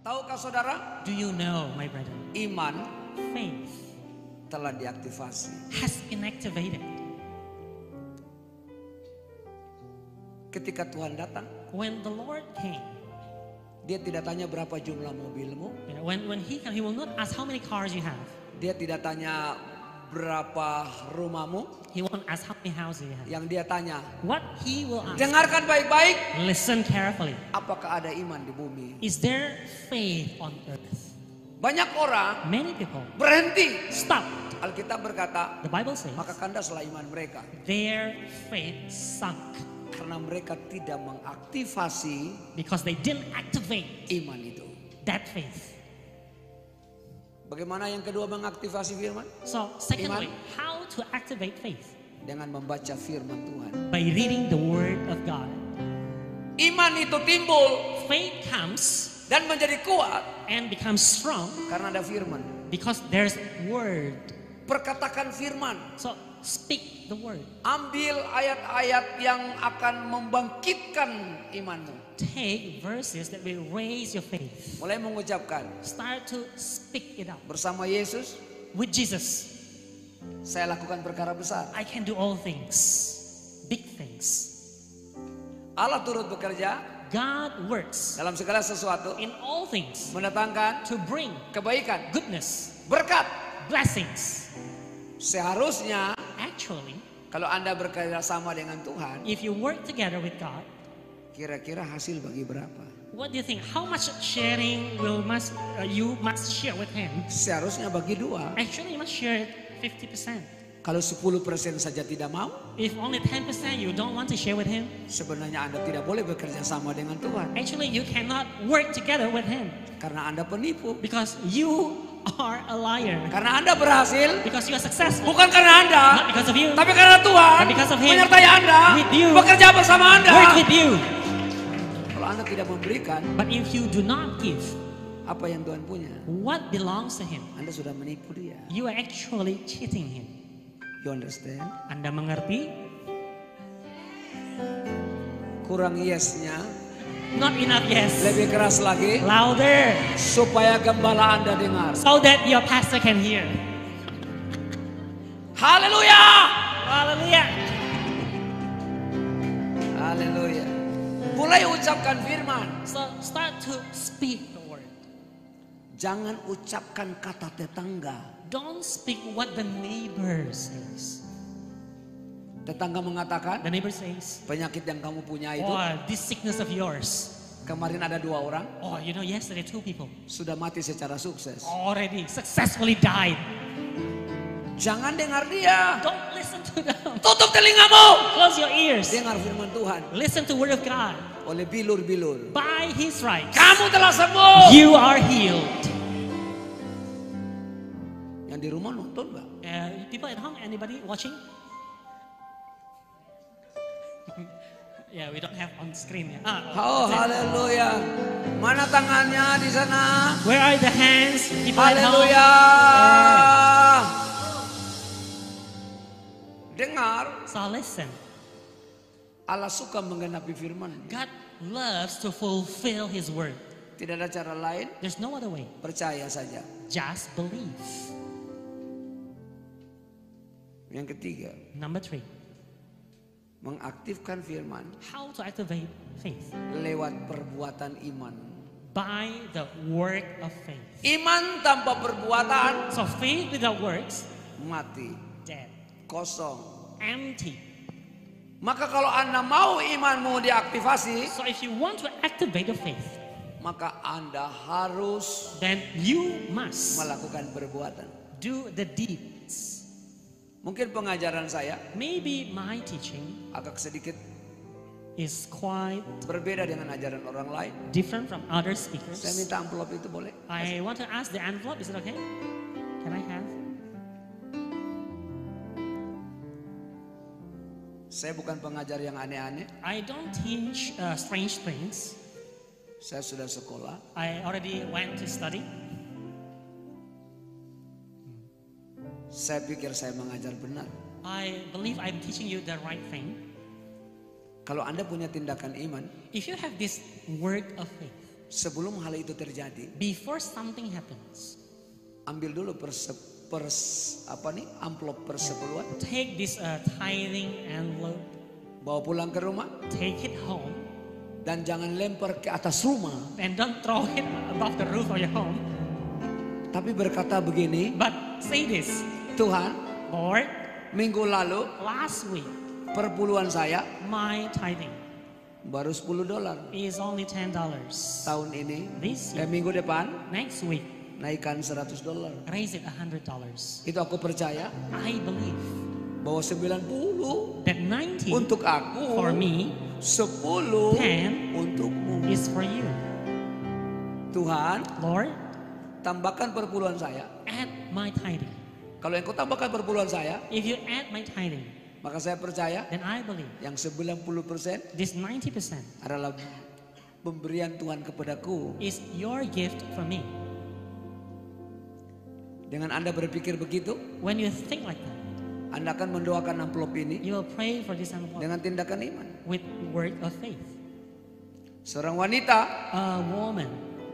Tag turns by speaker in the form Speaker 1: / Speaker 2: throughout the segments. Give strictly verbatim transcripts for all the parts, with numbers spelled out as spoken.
Speaker 1: Tahukah saudara?
Speaker 2: Do you know, my brother?
Speaker 1: Iman
Speaker 2: Faith
Speaker 1: telah diaktifasi.
Speaker 2: has been activated.
Speaker 1: Ketika Tuhan datang,
Speaker 2: When the Lord came,
Speaker 1: dia tidak tanya berapa jumlah mobilmu.
Speaker 2: you know, when, when he came, he will not ask how many cars you have.
Speaker 1: Dia tidak tanya berapa rumahmu.
Speaker 2: He won't ask how many houses you have.
Speaker 1: Yang dia tanya,
Speaker 2: What he will ask,
Speaker 1: dengarkan baik-baik.
Speaker 2: listen carefully.
Speaker 1: Apakah ada iman di bumi?
Speaker 2: Is there faith on earth?
Speaker 1: Banyak orang
Speaker 2: Many people
Speaker 1: berhenti.
Speaker 2: stop.
Speaker 1: Alkitab berkata,
Speaker 2: The Bible says
Speaker 1: maka kandaslah iman mereka.
Speaker 2: their faith sunk
Speaker 1: Karena mereka tidak mengaktifasi
Speaker 2: because they didn't activate
Speaker 1: iman itu.
Speaker 2: that faith.
Speaker 1: Bagaimana yang kedua mengaktifasi firman?
Speaker 2: So, secondly,
Speaker 1: Iman.
Speaker 2: how to activate faith?
Speaker 1: Dengan membaca firman Tuhan.
Speaker 2: By reading the Word of God.
Speaker 1: Iman itu timbul
Speaker 2: Faith comes
Speaker 1: dan menjadi kuat
Speaker 2: and becomes strong
Speaker 1: karena ada firman.
Speaker 2: because there's Word.
Speaker 1: Perkatakan firman.
Speaker 2: So, speak the Word.
Speaker 1: Ambil ayat-ayat yang akan membangkitkan imanmu.
Speaker 2: Take verses that will raise your faith.
Speaker 1: Mulai mengucapkan,
Speaker 2: Start to speak it out.
Speaker 1: bersama Yesus
Speaker 2: With Jesus,
Speaker 1: saya lakukan perkara besar.
Speaker 2: I can do all things, big things.
Speaker 1: Allah turut bekerja
Speaker 2: God works
Speaker 1: dalam segala sesuatu,
Speaker 2: in all things
Speaker 1: mendatangkan
Speaker 2: to bring
Speaker 1: kebaikan,
Speaker 2: goodness,
Speaker 1: berkat.
Speaker 2: blessings.
Speaker 1: Seharusnya
Speaker 2: Actually,
Speaker 1: kalau Anda bekerja sama dengan Tuhan,
Speaker 2: if you work together with God,
Speaker 1: kira-kira hasil bagi berapa?
Speaker 2: what do you think? How much sharing will must uh, you must share with Him?
Speaker 1: Seharusnya bagi dua.
Speaker 2: Actually, you must share fifty percent.
Speaker 1: Kalau sepuluh persen saja tidak mau,
Speaker 2: If only ten percent you don't want to share with Him,
Speaker 1: sebenarnya Anda tidak boleh bekerja sama dengan Tuhan.
Speaker 2: actually you cannot work together with Him
Speaker 1: Karena Anda penipu.
Speaker 2: because you are a liar.
Speaker 1: Karena Anda berhasil,
Speaker 2: Because you are successful,
Speaker 1: bukan karena Anda,
Speaker 2: not because of you.
Speaker 1: tapi karena Tuhan
Speaker 2: But because of Him,
Speaker 1: menyertai Anda,
Speaker 2: with you,
Speaker 1: bekerja bersama Anda.
Speaker 2: Work with you.
Speaker 1: Kalau Anda tidak memberikan
Speaker 2: But if you do not give
Speaker 1: apa yang Tuhan punya,
Speaker 2: what belongs to Him,
Speaker 1: Anda sudah menipu dia.
Speaker 2: you are actually cheating Him.
Speaker 1: You understand?
Speaker 2: Anda mengerti?
Speaker 1: Kurang yes-nya,
Speaker 2: Not enough yes.
Speaker 1: lebih keras lagi
Speaker 2: Louder.
Speaker 1: supaya gembala Anda dengar.
Speaker 2: So that your pastor can hear.
Speaker 1: Haleluya!
Speaker 2: Hallelujah.
Speaker 1: Haleluya. Mulai ucapkan firman.
Speaker 2: So start to speak the word.
Speaker 1: Jangan ucapkan kata tetangga.
Speaker 2: Don't speak what the neighbor says.
Speaker 1: Tetangga mengatakan,
Speaker 2: The neighbor says,
Speaker 1: penyakit yang kamu punya itu,
Speaker 2: oh, this sickness of yours.
Speaker 1: kemarin ada dua orang
Speaker 2: Oh, you know, yesterday two people
Speaker 1: sudah mati secara sukses.
Speaker 2: already successfully died.
Speaker 1: Jangan dengar dia.
Speaker 2: Don't listen to them.
Speaker 1: Tutup telingamu.
Speaker 2: Close your ears.
Speaker 1: Dengar firman Tuhan.
Speaker 2: Listen to word of God.
Speaker 1: Oleh bilur-bilur,
Speaker 2: By His stripes,
Speaker 1: kamu telah sembuh.
Speaker 2: you are healed.
Speaker 1: Yang di rumah nonton nggak?
Speaker 2: Uh, people at home, anybody watching? Yeah, we don't have on screen. Yeah. Ah,
Speaker 1: Oh,
Speaker 2: that's it.
Speaker 1: haleluya. Mana tangannya di sana?
Speaker 2: Where are the hands? People at home.
Speaker 1: Haleluya. Dengar,
Speaker 2: So listen.
Speaker 1: Allah suka menggenapi firman.
Speaker 2: God loves to fulfill His word.
Speaker 1: Tidak ada cara lain,
Speaker 2: There's no other way.
Speaker 1: percaya saja.
Speaker 2: Just believe.
Speaker 1: Yang ketiga,
Speaker 2: Number three,
Speaker 1: mengaktifkan firman
Speaker 2: how to activate faith.
Speaker 1: lewat perbuatan iman.
Speaker 2: By the work of faith.
Speaker 1: Iman tanpa perbuatan
Speaker 2: So faith without works,
Speaker 1: mati,
Speaker 2: dead,
Speaker 1: kosong.
Speaker 2: empty.
Speaker 1: Maka kalau Anda mau imanmu diaktifasi,
Speaker 2: So if you want to activate your faith,
Speaker 1: maka Anda harus
Speaker 2: then you must
Speaker 1: melakukan perbuatan.
Speaker 2: do the deeds.
Speaker 1: Mungkin pengajaran saya
Speaker 2: Maybe my teaching
Speaker 1: agak sedikit
Speaker 2: is quite
Speaker 1: berbeda dengan ajaran orang lain.
Speaker 2: different from other
Speaker 1: Saya
Speaker 2: speakers.
Speaker 1: minta amplop itu boleh?
Speaker 2: I want to ask the envelope, is it okay? Can I have?
Speaker 1: Saya bukan pengajar yang aneh-aneh.
Speaker 2: I don't teach uh, strange things.
Speaker 1: Saya sudah sekolah.
Speaker 2: I already went to study.
Speaker 1: Saya pikir saya mengajar benar.
Speaker 2: I believe I'm teaching you the right thing.
Speaker 1: Kalau Anda punya tindakan iman,
Speaker 2: If you have this work of faith,
Speaker 1: Sebelum hal itu terjadi,
Speaker 2: before something happens,
Speaker 1: ambil dulu perse, pers, apa nih, amplop persepuluhan,
Speaker 2: take this uh, tithing envelope,
Speaker 1: bawa pulang ke rumah,
Speaker 2: take it home,
Speaker 1: dan jangan lempar ke atas rumah.
Speaker 2: and don't throw it above the roof of your home.
Speaker 1: Tapi berkata begini,
Speaker 2: But say this,
Speaker 1: Tuhan,
Speaker 2: Lord,
Speaker 1: minggu lalu
Speaker 2: last week
Speaker 1: perpuluhan saya
Speaker 2: my tithing
Speaker 1: baru sepuluh dolar.
Speaker 2: is only ten dollars.
Speaker 1: Tahun ini,
Speaker 2: This
Speaker 1: eh,
Speaker 2: year,
Speaker 1: minggu depan
Speaker 2: next week,
Speaker 1: naikkan seratus dolar.
Speaker 2: raise it one hundred dollars.
Speaker 1: Itu aku percaya
Speaker 2: I believe
Speaker 1: bahwa sembilan puluh
Speaker 2: that ninety
Speaker 1: untuk aku,
Speaker 2: for me,
Speaker 1: sepuluh
Speaker 2: ten
Speaker 1: untukmu.
Speaker 2: is for you.
Speaker 1: Tuhan,
Speaker 2: Lord,
Speaker 1: tambahkan perpuluhan saya.
Speaker 2: add my tithing.
Speaker 1: Kalau engkau tambahkan perpuluhan saya,
Speaker 2: If you add my tithing,
Speaker 1: maka saya percaya
Speaker 2: then I believe
Speaker 1: yang sembilan puluh persen
Speaker 2: this ninety percent
Speaker 1: adalah pemberian Tuhan kepadaku.
Speaker 2: is your gift for me.
Speaker 1: Dengan Anda berpikir begitu,
Speaker 2: When you think like that,
Speaker 1: Anda akan mendoakan amplop ini
Speaker 2: you will pray for this envelope
Speaker 1: dengan tindakan iman.
Speaker 2: with word of faith.
Speaker 1: Seorang wanita
Speaker 2: A woman,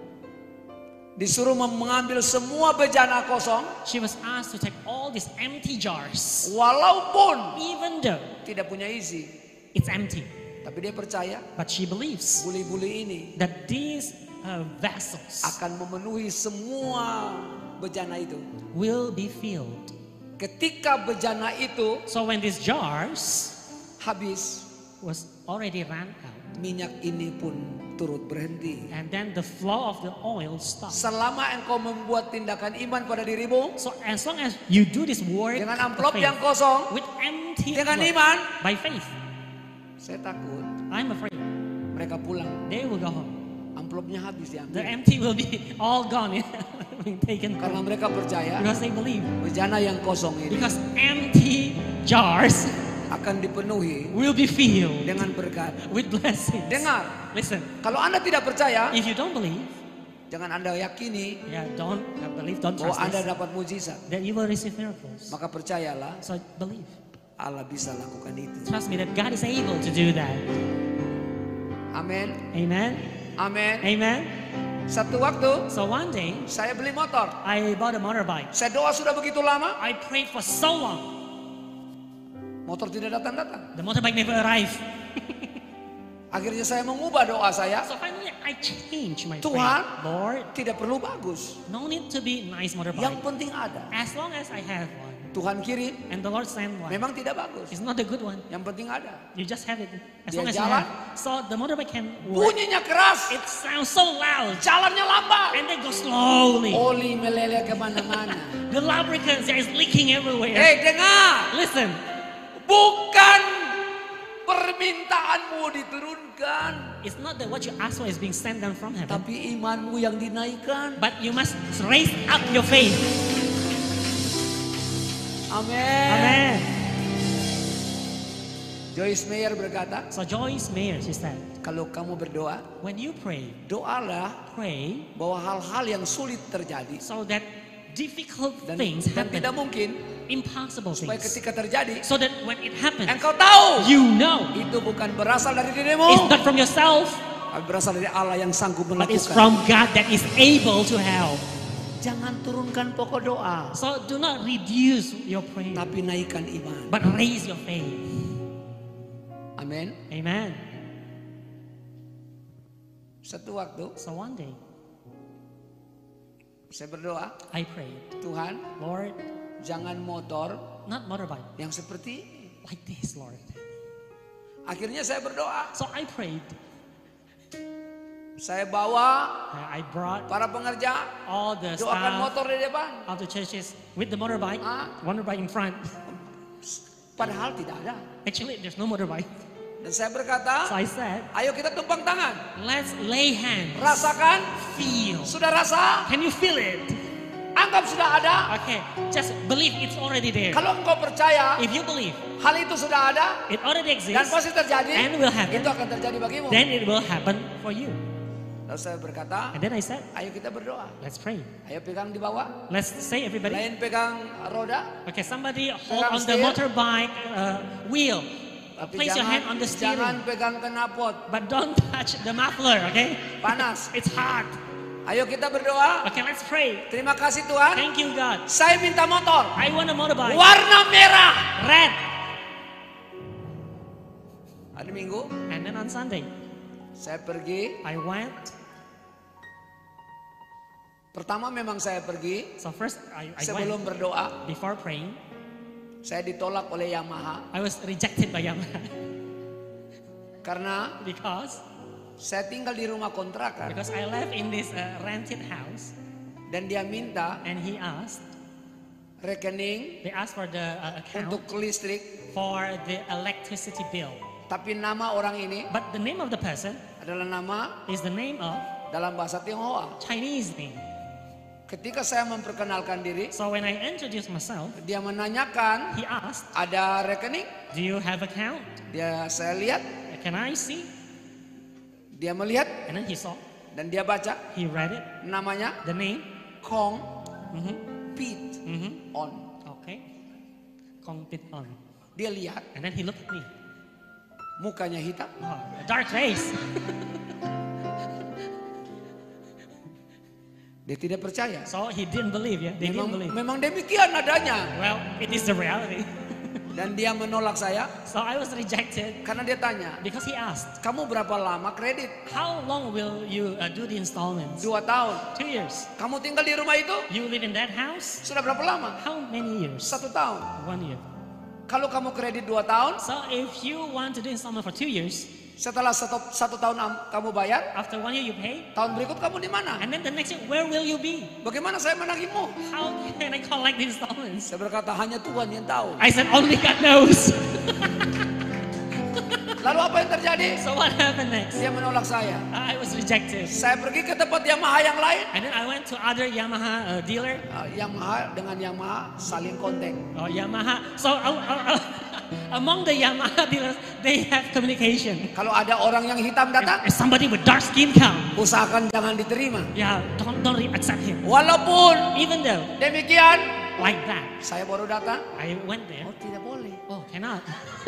Speaker 1: disuruh mengambil semua bejana kosong,
Speaker 2: she was asked to take all these empty jars,
Speaker 1: walaupun
Speaker 2: even though
Speaker 1: tidak punya isi.
Speaker 2: it's empty.
Speaker 1: Tapi dia percaya
Speaker 2: But she believes
Speaker 1: buli-buli ini
Speaker 2: that these uh, vessels
Speaker 1: akan memenuhi semua bejana itu.
Speaker 2: will be filled.
Speaker 1: Ketika bejana itu
Speaker 2: So when these jars
Speaker 1: habis,
Speaker 2: was already ran out,
Speaker 1: minyak ini pun turut berhenti.
Speaker 2: and then the flow of the oil stopped.
Speaker 1: Selama engkau membuat tindakan iman pada dirimu
Speaker 2: So as long as you do this work
Speaker 1: dengan
Speaker 2: of
Speaker 1: amplop
Speaker 2: faith,
Speaker 1: yang kosong,
Speaker 2: with empty
Speaker 1: dengan
Speaker 2: envelope,
Speaker 1: iman,
Speaker 2: by faith,
Speaker 1: saya takut
Speaker 2: I'm afraid
Speaker 1: mereka pulang,
Speaker 2: they will go home.
Speaker 1: amplopnya habis
Speaker 2: The
Speaker 1: diambil.
Speaker 2: empty will be all gone, being taken
Speaker 1: Karena
Speaker 2: home.
Speaker 1: mereka percaya
Speaker 2: Because they believe.
Speaker 1: bejana yang kosong ini
Speaker 2: Because empty jars
Speaker 1: akan dipenuhi
Speaker 2: will be filled
Speaker 1: dengan berkat.
Speaker 2: with blessings.
Speaker 1: Dengar,
Speaker 2: Listen,
Speaker 1: kalau Anda tidak percaya,
Speaker 2: if you don't believe,
Speaker 1: jangan Anda yakini
Speaker 2: yeah, don't uh, believe, don't
Speaker 1: bahwa
Speaker 2: trust
Speaker 1: Anda
Speaker 2: this,
Speaker 1: dapat mujizat.
Speaker 2: that you will receive miracles.
Speaker 1: Maka percayalah,
Speaker 2: So believe.
Speaker 1: Allah bisa lakukan itu.
Speaker 2: Trust me that God is able to do that.
Speaker 1: Amin.
Speaker 2: Amen.
Speaker 1: Amin.
Speaker 2: Amen.
Speaker 1: Satu waktu
Speaker 2: So one day,
Speaker 1: saya beli motor.
Speaker 2: I bought a motorbike.
Speaker 1: Saya doa sudah begitu lama,
Speaker 2: I prayed for so long.
Speaker 1: motor tidak datang-datang.
Speaker 2: The motorbike never arrived.
Speaker 1: Akhirnya saya mengubah doa saya.
Speaker 2: So finally, I changed my
Speaker 1: Tuhan,
Speaker 2: prayer. Lord,
Speaker 1: tidak perlu bagus.
Speaker 2: no need to be nice motorbike.
Speaker 1: Yang penting ada.
Speaker 2: As long as I have one,
Speaker 1: Tuhan kirim,
Speaker 2: and the Lord sent one.
Speaker 1: memang tidak bagus.
Speaker 2: It's not a good one.
Speaker 1: Yang penting ada.
Speaker 2: You just have it. As
Speaker 1: Dia
Speaker 2: long as you
Speaker 1: jalan.
Speaker 2: have. So the motorbike can work.
Speaker 1: Bunyinya keras,
Speaker 2: It sounds so loud,
Speaker 1: jalannya lambat.
Speaker 2: and they go slowly.
Speaker 1: Oli meleleh kemana-mana.
Speaker 2: The lubricants there is leaking everywhere.
Speaker 1: Hei, dengar,
Speaker 2: Listen,
Speaker 1: bukan permintaanmu diturunkan,
Speaker 2: it's not that what you ask for is being sent down from heaven,
Speaker 1: tapi imanmu yang dinaikkan.
Speaker 2: but you must raise up your faith.
Speaker 1: Amin.
Speaker 2: Amen.
Speaker 1: Joyce Meyer berkata,
Speaker 2: So Joyce Meyer, she said,
Speaker 1: kalau kamu berdoa,
Speaker 2: when you pray,
Speaker 1: doalah
Speaker 2: pray
Speaker 1: bahwa hal-hal yang sulit terjadi
Speaker 2: so that difficult
Speaker 1: dan,
Speaker 2: things
Speaker 1: dan
Speaker 2: happen,
Speaker 1: tidak mungkin,
Speaker 2: impossible
Speaker 1: supaya
Speaker 2: things,
Speaker 1: ketika terjadi,
Speaker 2: so that when it happens,
Speaker 1: engkau tahu
Speaker 2: you know
Speaker 1: itu bukan berasal dari
Speaker 2: it's
Speaker 1: dirimu,
Speaker 2: not from yourself,
Speaker 1: tapi berasal dari Allah yang sanggup
Speaker 2: but it's
Speaker 1: melakukan.
Speaker 2: from God that is able to help.
Speaker 1: Jangan turunkan pokok doa,
Speaker 2: So do not reduce your prayer,
Speaker 1: tapi naikkan iman.
Speaker 2: but raise your faith.
Speaker 1: Amin.
Speaker 2: Amen.
Speaker 1: Satu waktu
Speaker 2: So one day,
Speaker 1: saya berdoa,
Speaker 2: I prayed,
Speaker 1: Tuhan,
Speaker 2: Lord,
Speaker 1: jangan motor
Speaker 2: not motorbike,
Speaker 1: yang seperti ini.
Speaker 2: like this, Lord.
Speaker 1: Akhirnya saya berdoa,
Speaker 2: So I prayed.
Speaker 1: saya bawa
Speaker 2: I brought
Speaker 1: para pengerja,
Speaker 2: all the
Speaker 1: doakan
Speaker 2: staff
Speaker 1: motor di depan.
Speaker 2: of the churches with the motorbike,
Speaker 1: Ah.
Speaker 2: motorbike in front.
Speaker 1: Padahal tidak ada.
Speaker 2: Actually, there's no motorbike.
Speaker 1: Dan saya berkata,
Speaker 2: So I said,
Speaker 1: ayo kita tumpang tangan.
Speaker 2: let's lay hands.
Speaker 1: Rasakan,
Speaker 2: Feel.
Speaker 1: sudah rasa,
Speaker 2: Can you feel it?
Speaker 1: anggap sudah ada.
Speaker 2: Okay, just believe it's already there.
Speaker 1: Kalau engkau percaya,
Speaker 2: If you believe
Speaker 1: hal itu sudah ada
Speaker 2: it already
Speaker 1: dan
Speaker 2: exists,
Speaker 1: pasti terjadi,
Speaker 2: and will happen,
Speaker 1: itu akan terjadi bagimu.
Speaker 2: then it will happen for you.
Speaker 1: Lalu saya berkata,
Speaker 2: And then I said,
Speaker 1: ayo kita berdoa.
Speaker 2: let's pray.
Speaker 1: Ayo pegang di bawah,
Speaker 2: Let's say everybody.
Speaker 1: lain pegang roda,
Speaker 2: Okay, somebody hold
Speaker 1: Pegang
Speaker 2: on the
Speaker 1: steer.
Speaker 2: motorbike uh, wheel.
Speaker 1: Tapi
Speaker 2: place your hand
Speaker 1: jangan,
Speaker 2: on the steering.
Speaker 1: jangan pegang knalpot.
Speaker 2: But don't touch the muffler, okay?
Speaker 1: Panas.
Speaker 2: It's hot.
Speaker 1: Ayo kita berdoa.
Speaker 2: Okay, let's pray.
Speaker 1: Terima kasih Tuhan.
Speaker 2: Thank you, God.
Speaker 1: Saya minta motor.
Speaker 2: I want a motorbike.
Speaker 1: Warna merah.
Speaker 2: Red.
Speaker 1: Hari Minggu
Speaker 2: And then on Sunday,
Speaker 1: saya pergi.
Speaker 2: I went.
Speaker 1: Pertama memang saya pergi.
Speaker 2: So first, I, I
Speaker 1: Sebelum
Speaker 2: went.
Speaker 1: berdoa,
Speaker 2: Before praying,
Speaker 1: saya ditolak oleh Yamaha.
Speaker 2: I was rejected by Yamaha.
Speaker 1: Karena
Speaker 2: Because
Speaker 1: saya tinggal di rumah kontrakan.
Speaker 2: because I live in this uh, rented house,
Speaker 1: Dan dia minta
Speaker 2: and he asked,
Speaker 1: rekening
Speaker 2: they asked for the uh, account
Speaker 1: untuk listrik.
Speaker 2: for the electricity bill.
Speaker 1: Tapi nama orang ini
Speaker 2: But the name of the person
Speaker 1: adalah nama
Speaker 2: is the name of
Speaker 1: dalam bahasa Tionghoa.
Speaker 2: Chinese name.
Speaker 1: Ketika saya memperkenalkan diri,
Speaker 2: So when I introduced myself,
Speaker 1: dia menanyakan,
Speaker 2: he asked,
Speaker 1: ada rekening?
Speaker 2: do you have account?
Speaker 1: Dia saya lihat,
Speaker 2: Can I see?
Speaker 1: dia melihat
Speaker 2: And then he saw,
Speaker 1: dan dia baca
Speaker 2: he read it,
Speaker 1: namanya
Speaker 2: the name.
Speaker 1: Kong
Speaker 2: Mm-hmm.
Speaker 1: Pit
Speaker 2: Mm-hmm.
Speaker 1: On.
Speaker 2: Okay. Compete on.
Speaker 1: Dia lihat
Speaker 2: And then he looked at me.
Speaker 1: mukanya hitam.
Speaker 2: Oh, a dark face.
Speaker 1: Dia tidak percaya.
Speaker 2: So he didn't believe, yeah? They
Speaker 1: Memang,
Speaker 2: didn't believe.
Speaker 1: memang demikian adanya.
Speaker 2: Well, it is the reality.
Speaker 1: Dan dia menolak saya
Speaker 2: So I was rejected
Speaker 1: karena dia tanya,
Speaker 2: because he asked,
Speaker 1: kamu berapa lama kredit?
Speaker 2: how long will you uh, do the installments?
Speaker 1: Dua tahun.
Speaker 2: Two years.
Speaker 1: Kamu tinggal di rumah itu?
Speaker 2: You live in that house?
Speaker 1: Sudah berapa lama?
Speaker 2: How many years?
Speaker 1: Satu tahun.
Speaker 2: One year.
Speaker 1: Kalau kamu kredit dua tahun,
Speaker 2: So if you want to do installment for two years,
Speaker 1: setelah satu, satu tahun am- kamu bayar,
Speaker 2: after one year you pay,
Speaker 1: tahun berikut kamu di mana?
Speaker 2: and then the next year, where will you be?
Speaker 1: Bagaimana saya menagihmu?
Speaker 2: How can I collect the installments?
Speaker 1: Saya berkata, hanya Tuhan yang tahu.
Speaker 2: I said, only God knows.
Speaker 1: Lalu apa yang terjadi?
Speaker 2: So what happened next?
Speaker 1: Dia menolak saya.
Speaker 2: I was rejected.
Speaker 1: Saya pergi ke tempat Yamaha yang lain.
Speaker 2: And then I went to other Yamaha uh, dealer.
Speaker 1: Uh, Yamaha dengan Yamaha saling kontak.
Speaker 2: Oh, Yamaha. So uh, uh, uh, among the Yamaha dealers, they have communication.
Speaker 1: Kalau ada orang yang hitam datang,
Speaker 2: If somebody with dark skin come,
Speaker 1: usahakan jangan diterima.
Speaker 2: yeah, don't don't re- accept him.
Speaker 1: Walaupun
Speaker 2: Even though
Speaker 1: demikian,
Speaker 2: like that,
Speaker 1: saya baru datang.
Speaker 2: I went there.
Speaker 1: Oh, tidak boleh.
Speaker 2: Oh, cannot.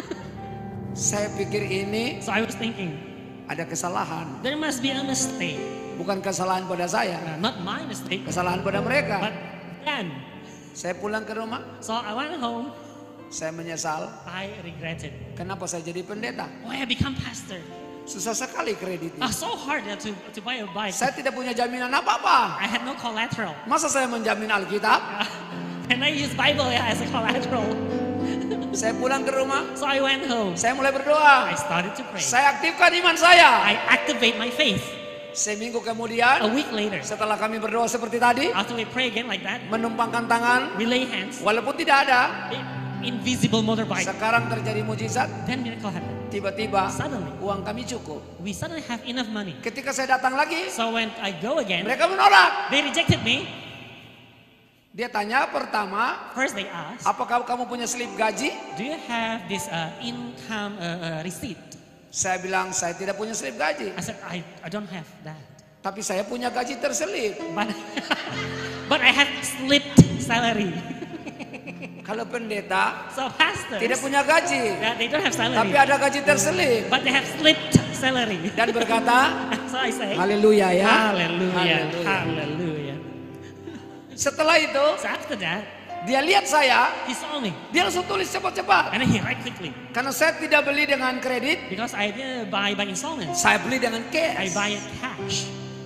Speaker 1: Saya pikir ini
Speaker 2: So I was thinking,
Speaker 1: ada kesalahan.
Speaker 2: there must be a mistake.
Speaker 1: Bukan kesalahan pada saya,
Speaker 2: Uh, not my mistake,
Speaker 1: kesalahan pada mereka.
Speaker 2: but then.
Speaker 1: Saya pulang ke rumah,
Speaker 2: So I went home.
Speaker 1: saya menyesal.
Speaker 2: I regretted.
Speaker 1: Kenapa saya jadi pendeta?
Speaker 2: Why I become pastor?
Speaker 1: Susah sekali kreditnya.
Speaker 2: Ah, so hard uh, to to buy a bike.
Speaker 1: Saya tidak punya jaminan apa-apa.
Speaker 2: I had no collateral.
Speaker 1: Masa saya menjamin Alkitab?
Speaker 2: Uh, and I use Bible yeah, as a collateral.
Speaker 1: Saya pulang ke rumah,
Speaker 2: So I went home.
Speaker 1: saya mulai
Speaker 2: I
Speaker 1: berdoa.
Speaker 2: started to pray.
Speaker 1: Saya aktifkan iman saya.
Speaker 2: I activate my faith.
Speaker 1: Seminggu
Speaker 2: A
Speaker 1: kemudian,
Speaker 2: week later,
Speaker 1: setelah kami berdoa seperti tadi,
Speaker 2: after we pray again like that,
Speaker 1: menumpangkan tangan,
Speaker 2: we lay hands.
Speaker 1: walaupun tidak ada,
Speaker 2: Invisible motorbike.
Speaker 1: sekarang terjadi mujizat.
Speaker 2: Then miracle happened.
Speaker 1: Tiba-tiba
Speaker 2: Suddenly,
Speaker 1: uang kami cukup.
Speaker 2: we suddenly have enough money.
Speaker 1: Ketika saya datang lagi,
Speaker 2: So when I go again,
Speaker 1: mereka menolak.
Speaker 2: they rejected me.
Speaker 1: Dia tanya pertama,
Speaker 2: First they asked,
Speaker 1: apakah kamu punya slip gaji?
Speaker 2: do you have this uh, income uh, uh, receipt?
Speaker 1: Saya bilang saya tidak punya slip gaji,
Speaker 2: I said, I, I don't have that.
Speaker 1: tapi saya punya gaji terselip.
Speaker 2: But, but I have slipped salary.
Speaker 1: Kalau pendeta
Speaker 2: So pastors,
Speaker 1: tidak punya gaji,
Speaker 2: yeah, they don't have
Speaker 1: tapi
Speaker 2: salary.
Speaker 1: ada gaji terselip.
Speaker 2: But they have slipped salary.
Speaker 1: Dan berkata,
Speaker 2: So I say,
Speaker 1: haleluya ya.
Speaker 2: hallelujah,
Speaker 1: Haleluya.
Speaker 2: hallelujah.
Speaker 1: Setelah itu,
Speaker 2: So after that,
Speaker 1: dia lihat saya,
Speaker 2: he saw me.
Speaker 1: dia langsung tulis cepat-cepat.
Speaker 2: And then he write quickly.
Speaker 1: Karena saya tidak beli dengan kredit,
Speaker 2: Because I didn't buy by installments.
Speaker 1: saya beli dengan
Speaker 2: I
Speaker 1: cash.
Speaker 2: buy it cash.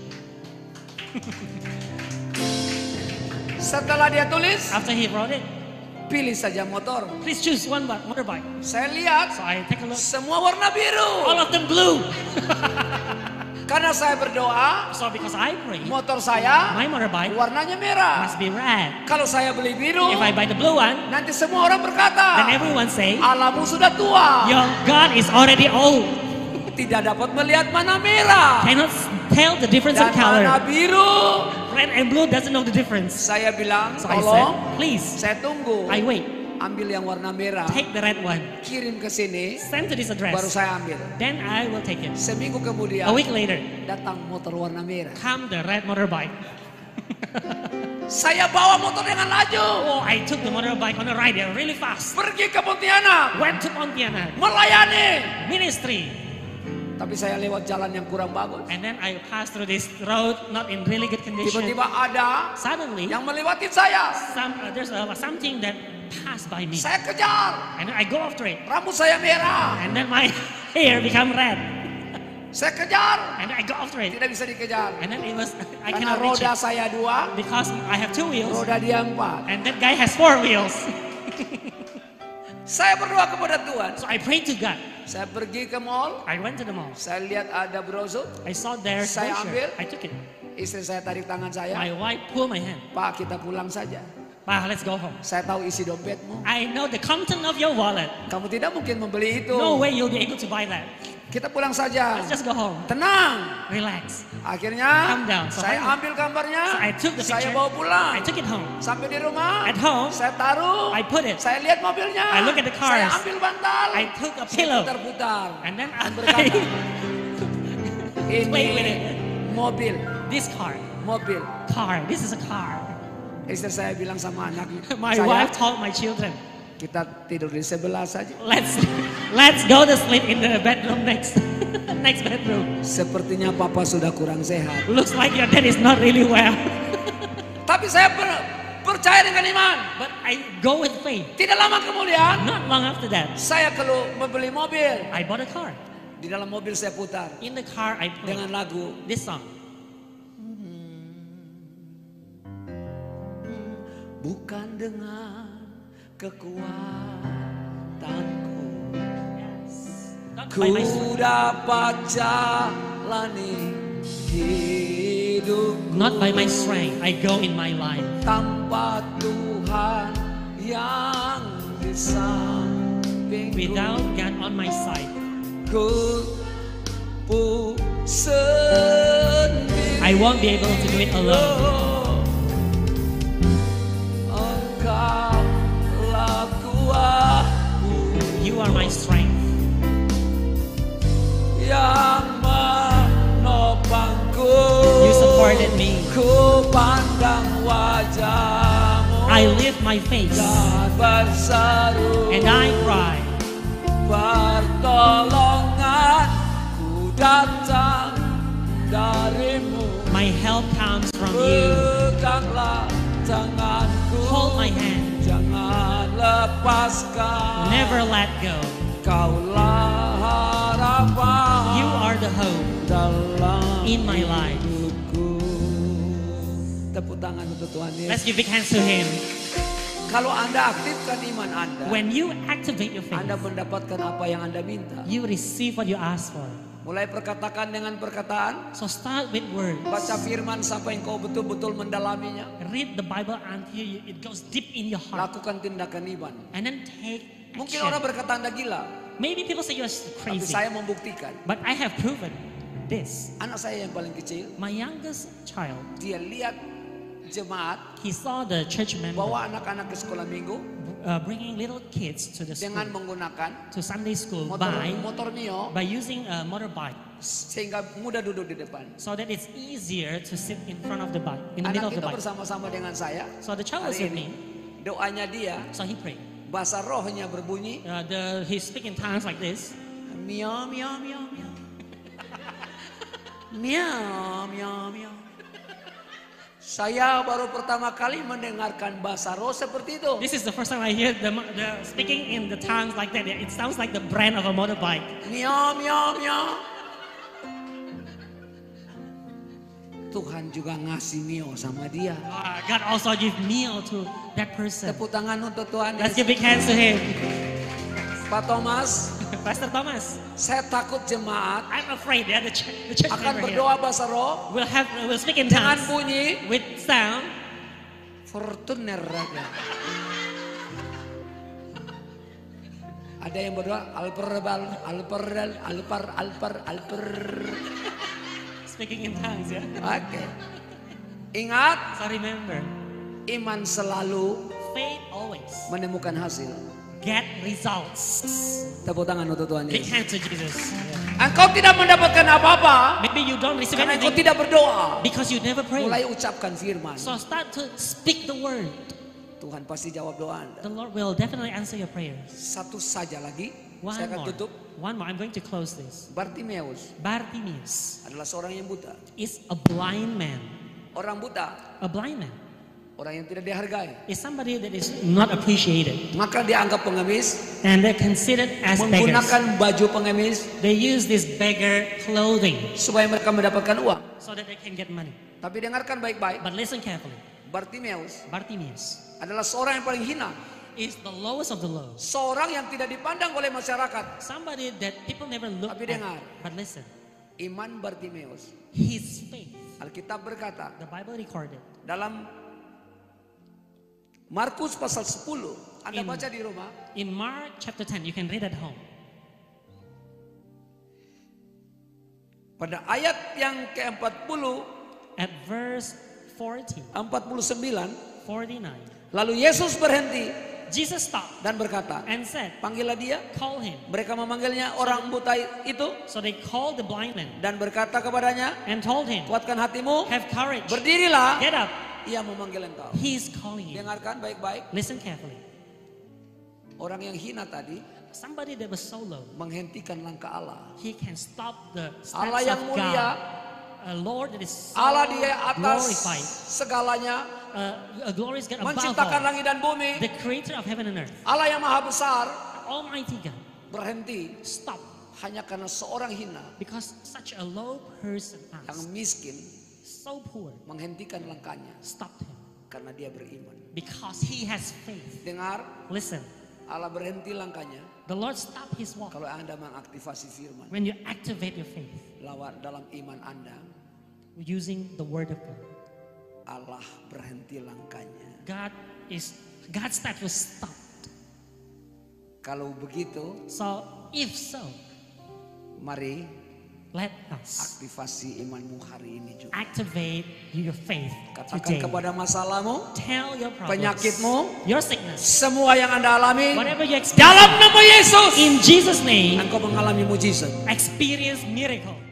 Speaker 1: Setelah dia tulis,
Speaker 2: After he wrote it,
Speaker 1: pilih saja motor.
Speaker 2: please choose one bi- motorbike.
Speaker 1: Saya lihat
Speaker 2: So I take a look.
Speaker 1: semua warna biru.
Speaker 2: All of them blue.
Speaker 1: Karena saya berdoa,
Speaker 2: So because I pray,
Speaker 1: motor saya
Speaker 2: my motorbike
Speaker 1: warnanya merah.
Speaker 2: must be red.
Speaker 1: Kalau saya beli biru,
Speaker 2: If I buy the blue one,
Speaker 1: nanti semua orang berkata,
Speaker 2: then everyone say,
Speaker 1: Allahmu sudah tua,
Speaker 2: your God is already old.
Speaker 1: tidak dapat melihat mana merah
Speaker 2: Cannot s- tell the difference
Speaker 1: dan
Speaker 2: of color.
Speaker 1: mana biru.
Speaker 2: Red and blue doesn't know the difference.
Speaker 1: Saya bilang,
Speaker 2: So I
Speaker 1: tolong,
Speaker 2: said, please,
Speaker 1: saya tunggu.
Speaker 2: I wait.
Speaker 1: Ambil yang warna merah,
Speaker 2: Take the red one.
Speaker 1: kirim ke sini,
Speaker 2: Send to this
Speaker 1: baru
Speaker 2: address.
Speaker 1: saya ambil.
Speaker 2: Then I will take it.
Speaker 1: Seminggu
Speaker 2: A
Speaker 1: kemudian,
Speaker 2: week later,
Speaker 1: datang motor warna merah.
Speaker 2: come the red motorbike.
Speaker 1: Saya bawa motor dengan laju.
Speaker 2: Oh, I took the motorbike on a ride there really fast.
Speaker 1: Pergi ke Pontianak.
Speaker 2: Went to Pontianak.
Speaker 1: Melayani.
Speaker 2: Ministry.
Speaker 1: Tapi saya lewat jalan yang kurang bagus.
Speaker 2: And then I passed through this road not in really good condition.
Speaker 1: Tiba-tiba ada
Speaker 2: Suddenly,
Speaker 1: yang melewati saya.
Speaker 2: some, uh, there's uh, something that passed by me.
Speaker 1: Saya kejar.
Speaker 2: And then I go after it.
Speaker 1: Rambut saya merah.
Speaker 2: And then my hair become red.
Speaker 1: Saya kejar.
Speaker 2: And then I go after it.
Speaker 1: Tidak bisa dikejar.
Speaker 2: And then it was, I
Speaker 1: Karena
Speaker 2: cannot reach
Speaker 1: roda
Speaker 2: it.
Speaker 1: saya dua.
Speaker 2: Because I have two wheels.
Speaker 1: Roda dia empat.
Speaker 2: And that guy has four wheels.
Speaker 1: Saya berdoa kepada Tuhan.
Speaker 2: So I prayed to God.
Speaker 1: Saya pergi ke mall.
Speaker 2: I went to the mall.
Speaker 1: Saya lihat ada brosur.
Speaker 2: I saw their
Speaker 1: Saya
Speaker 2: brochure.
Speaker 1: ambil.
Speaker 2: I took it.
Speaker 1: Istri saya tarik tangan saya.
Speaker 2: My wife pulled my hand.
Speaker 1: Pak, kita pulang saja.
Speaker 2: Pa, let's go home.
Speaker 1: Saya tahu isi dompetmu.
Speaker 2: I know the content of your wallet.
Speaker 1: Kamu tidak mungkin membeli itu.
Speaker 2: No way you'll be able to buy that.
Speaker 1: Kita pulang saja.
Speaker 2: Let's just go home.
Speaker 1: Tenang.
Speaker 2: Relax.
Speaker 1: Akhirnya
Speaker 2: Calm down. So
Speaker 1: saya
Speaker 2: I-
Speaker 1: ambil gambarnya.
Speaker 2: So I took the
Speaker 1: Saya
Speaker 2: picture.
Speaker 1: bawa pulang.
Speaker 2: I took it home.
Speaker 1: Sampai di rumah.
Speaker 2: At home,
Speaker 1: Saya taruh.
Speaker 2: I put it.
Speaker 1: Saya lihat mobilnya.
Speaker 2: I look at the cars.
Speaker 1: Saya ambil bantal.
Speaker 2: I took a
Speaker 1: Saya
Speaker 2: pillow.
Speaker 1: putar-putar.
Speaker 2: And then
Speaker 1: Dan
Speaker 2: I
Speaker 1: berkata,
Speaker 2: Play with
Speaker 1: ini
Speaker 2: it.
Speaker 1: mobil.
Speaker 2: This car,
Speaker 1: Mobil.
Speaker 2: car, this is a car.
Speaker 1: Istri saya bilang sama anak
Speaker 2: My
Speaker 1: saya,
Speaker 2: wife told my children,
Speaker 1: kita tidur di sebelah saja.
Speaker 2: let's let's go to sleep in the bedroom next next bedroom.
Speaker 1: Sepertinya papa sudah kurang sehat.
Speaker 2: Looks like your dad is not really well.
Speaker 1: Tapi saya per- percaya dengan iman.
Speaker 2: But I go with faith.
Speaker 1: Tidak lama kemudian,
Speaker 2: Not long after that,
Speaker 1: saya keluar membeli mobil.
Speaker 2: I bought a car.
Speaker 1: Di dalam mobil saya putar
Speaker 2: In the car, I played
Speaker 1: dengan lagu.
Speaker 2: this song.
Speaker 1: Bukan dengan kekuatanku
Speaker 2: Yes. Not
Speaker 1: ku
Speaker 2: by my strength.
Speaker 1: dapat jalani hidup
Speaker 2: Not by my strength. I go in my life.
Speaker 1: tanpa Tuhan yang di sampingku.
Speaker 2: Without God on my side,
Speaker 1: Ku pun sendiri.
Speaker 2: I won't be able to do it alone.
Speaker 1: Engkaulah kuatku
Speaker 2: You are my strength.
Speaker 1: yang menopangku.
Speaker 2: You supported me.
Speaker 1: Ku pandang wajahmu
Speaker 2: I lift my face
Speaker 1: dan berseru
Speaker 2: and I cry.
Speaker 1: pertolongan ku datang darimu.
Speaker 2: My help comes from you.
Speaker 1: Peganglah tanganku,
Speaker 2: Hold my hand.
Speaker 1: jangan lepaskan.
Speaker 2: Never let go.
Speaker 1: Kaulah harapan
Speaker 2: You are the hope
Speaker 1: dalam
Speaker 2: in my life.
Speaker 1: hidupku. Tepuk tangan untuk Tuhan Yesus.
Speaker 2: Let's give big hands to Him.
Speaker 1: Kalau Anda aktifkan iman Anda,
Speaker 2: When you activate your faith,
Speaker 1: Anda mendapatkan apa yang Anda minta.
Speaker 2: you receive what you ask for.
Speaker 1: Mulai perkatakan dengan perkataan,
Speaker 2: So start with words.
Speaker 1: baca firman sampai engkau betul-betul mendalaminya.
Speaker 2: Read the Bible until you, it goes deep in your heart.
Speaker 1: Lakukan tindakan iman.
Speaker 2: And then take
Speaker 1: Mungkin
Speaker 2: action.
Speaker 1: orang berkata Anda gila,
Speaker 2: Maybe people say you're
Speaker 1: tapi
Speaker 2: crazy.
Speaker 1: saya membuktikan.
Speaker 2: But I have proven this.
Speaker 1: Anak saya yang paling kecil,
Speaker 2: My youngest child,
Speaker 1: dia lihat jemaat
Speaker 2: he saw the church member
Speaker 1: bawa anak-anak ke sekolah minggu
Speaker 2: uh, bringing little kids to the
Speaker 1: dengan
Speaker 2: school,
Speaker 1: menggunakan
Speaker 2: to Sunday school
Speaker 1: motor,
Speaker 2: by
Speaker 1: motor Mio
Speaker 2: by using a motorbike,
Speaker 1: sehingga mudah duduk di depan.
Speaker 2: so that it's easier to sit in front of the bike, in the middle
Speaker 1: Anak
Speaker 2: of the
Speaker 1: itu
Speaker 2: bike.
Speaker 1: bersama-sama dengan saya.
Speaker 2: So the child was
Speaker 1: Hari
Speaker 2: with
Speaker 1: ini
Speaker 2: me,
Speaker 1: doanya dia,
Speaker 2: so he prayed.
Speaker 1: bahasa rohnya berbunyi,
Speaker 2: Uh, the he speak in tongues like this.
Speaker 1: Mio Mio Mio Mio Mio Mio Mio. Saya baru pertama kali mendengarkan bahasa roh seperti itu.
Speaker 2: This is the first time I hear the, the speaking in the tongues like that. It sounds like the brand of a motorbike.
Speaker 1: Mio Mio Mio. Tuhan juga ngasih Mio sama dia.
Speaker 2: Uh, God also give meal to that person.
Speaker 1: Tepuk tangan untuk Tuhan.
Speaker 2: Let's give big hands to him.
Speaker 1: Pak Thomas,
Speaker 2: Pastor Thomas,
Speaker 1: saya takut jemaat
Speaker 2: I'm afraid that the church, the church
Speaker 1: akan
Speaker 2: member here
Speaker 1: berdoa bahasa roh
Speaker 2: will have will speak in
Speaker 1: dengan
Speaker 2: tongues
Speaker 1: bunyi
Speaker 2: with sound.
Speaker 1: Fortuner raga. Ada yang berdoa alper alper alper alper alper.
Speaker 2: Speaking in tongues, ya.
Speaker 1: Oke. Ingat,
Speaker 2: So remember,
Speaker 1: iman selalu
Speaker 2: faith always
Speaker 1: menemukan hasil.
Speaker 2: get results.
Speaker 1: Tepuk tangan untuk Tuhan
Speaker 2: Big
Speaker 1: Yesus.
Speaker 2: hands to Jesus.
Speaker 1: Engkau tidak mendapatkan apa-apa
Speaker 2: Maybe you don't receive
Speaker 1: karena engkau
Speaker 2: anything
Speaker 1: tidak berdoa.
Speaker 2: because you never pray.
Speaker 1: Mulai ucapkan firman.
Speaker 2: So start to speak the word.
Speaker 1: Tuhan pasti jawab doa Anda.
Speaker 2: The Lord will definitely answer your prayers.
Speaker 1: Satu saja lagi,
Speaker 2: One
Speaker 1: saya akan
Speaker 2: more.
Speaker 1: tutup.
Speaker 2: One more. I'm going to close this.
Speaker 1: Bartimeus
Speaker 2: Bartimaeus
Speaker 1: adalah seorang yang buta.
Speaker 2: is a blind man.
Speaker 1: Orang buta,
Speaker 2: A blind man
Speaker 1: orang yang tidak dihargai.
Speaker 2: is somebody that is not appreciated,
Speaker 1: Maka dia anggap pengemis,
Speaker 2: and they're considered as beggars.
Speaker 1: menggunakan baju pengemis
Speaker 2: They use this beggar clothing
Speaker 1: supaya mereka mendapatkan uang.
Speaker 2: so that they can get money.
Speaker 1: Tapi dengarkan baik-baik,
Speaker 2: But listen carefully.
Speaker 1: Bartimeus
Speaker 2: Bartimaeus
Speaker 1: adalah seorang yang paling hina.
Speaker 2: is the lowest of the low.
Speaker 1: Seorang yang tidak dipandang oleh masyarakat.
Speaker 2: Somebody that people never look
Speaker 1: Tapi
Speaker 2: at.
Speaker 1: dengar.
Speaker 2: But listen,
Speaker 1: Iman Bartimeus.
Speaker 2: his faith.
Speaker 1: Alkitab berkata
Speaker 2: The Bible recorded
Speaker 1: dalam Markus pasal sepuluh. Anda
Speaker 2: In-
Speaker 1: baca di rumah.
Speaker 2: in Mark chapter ten. You can read at home.
Speaker 1: Pada ayat yang ke-empat puluh,
Speaker 2: At verse forty,
Speaker 1: empat puluh sembilan,
Speaker 2: forty-nine,
Speaker 1: lalu Yesus berhenti
Speaker 2: Jesus stopped
Speaker 1: dan berkata,
Speaker 2: and said,
Speaker 1: panggillah dia.
Speaker 2: "Call him."
Speaker 1: Mereka memanggilnya orang buta itu
Speaker 2: So they called the blind man
Speaker 1: dan berkata kepadanya,
Speaker 2: and told him,
Speaker 1: kuatkan hatimu,
Speaker 2: "Have courage.
Speaker 1: berdirilah.
Speaker 2: Get up.
Speaker 1: Ia memanggil engkau.
Speaker 2: He's calling you."
Speaker 1: Dengarkan baik-baik.
Speaker 2: Listen carefully.
Speaker 1: Orang yang hina tadi
Speaker 2: Somebody that was so low,
Speaker 1: menghentikan langkah Allah.
Speaker 2: he can stop the steps
Speaker 1: Allah yang
Speaker 2: of
Speaker 1: mulia,
Speaker 2: God. A Lord that is so
Speaker 1: Allah dia atas
Speaker 2: glorified.
Speaker 1: segalanya,
Speaker 2: Uh, a glorious God above
Speaker 1: menciptakan
Speaker 2: all.
Speaker 1: langit dan bumi.
Speaker 2: The creator of heaven and earth.
Speaker 1: Allah yang maha besar
Speaker 2: Almighty God.
Speaker 1: berhenti
Speaker 2: Stop.
Speaker 1: hanya karena seorang hina
Speaker 2: Because such a low person
Speaker 1: yang
Speaker 2: asked,
Speaker 1: miskin
Speaker 2: so poor,
Speaker 1: menghentikan langkahnya
Speaker 2: stopped him.
Speaker 1: karena dia beriman.
Speaker 2: Because he has faith.
Speaker 1: Dengar,
Speaker 2: Listen,
Speaker 1: Allah berhenti langkahnya
Speaker 2: the Lord stopped his walk
Speaker 1: kalau Anda mengaktifasi firman
Speaker 2: when you activate your faith
Speaker 1: lawan dalam iman Anda.
Speaker 2: using the word of God.
Speaker 1: Allah berhenti langkahnya.
Speaker 2: God is God's step was stopped.
Speaker 1: Kalau begitu,
Speaker 2: So if so,
Speaker 1: mari
Speaker 2: let us
Speaker 1: aktivasi imanmu hari ini juga.
Speaker 2: activate your faith
Speaker 1: Katakan
Speaker 2: today.
Speaker 1: kepada masalahmu,
Speaker 2: Tell your problems,
Speaker 1: penyakitmu,
Speaker 2: your sickness,
Speaker 1: semua yang Anda alami,
Speaker 2: whatever you experience,
Speaker 1: dalam nama Yesus,
Speaker 2: in Jesus' name,
Speaker 1: engkau mengalami mujizat.
Speaker 2: experience miracle.